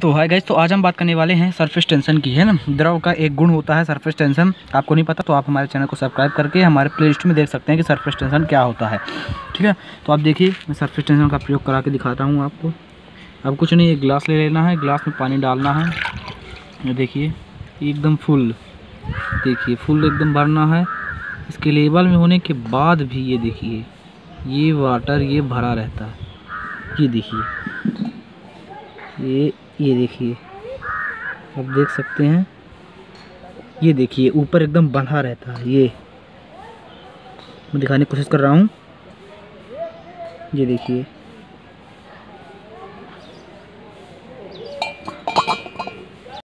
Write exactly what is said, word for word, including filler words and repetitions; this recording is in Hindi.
तो हाय गाइस, तो आज हम बात करने वाले हैं सरफेस टेंशन की, है ना। द्रव का एक गुण होता है सरफेस टेंशन, आपको नहीं पता तो आप हमारे चैनल को सब्सक्राइब करके हमारे प्लेलिस्ट में देख सकते हैं कि सरफेस टेंशन क्या होता है। ठीक है, तो आप देखिए मैं सरफेस टेंशन का प्रयोग करा के दिखाता हूँ आपको। अब कुछ नहीं, एक गिलास ले लेना है, गिलास में पानी डालना है, ये देखिए एकदम फुल, देखिए फुल एकदम भरना है। इसके लेवल में होने के बाद भी ये देखिए ये वाटर ये भरा रहता है, ये देखिए ये ये देखिए आप देख सकते हैं, ये देखिए ऊपर एकदम बंधा रहता है। ये मैं दिखाने की कोशिश कर रहा हूँ, ये देखिए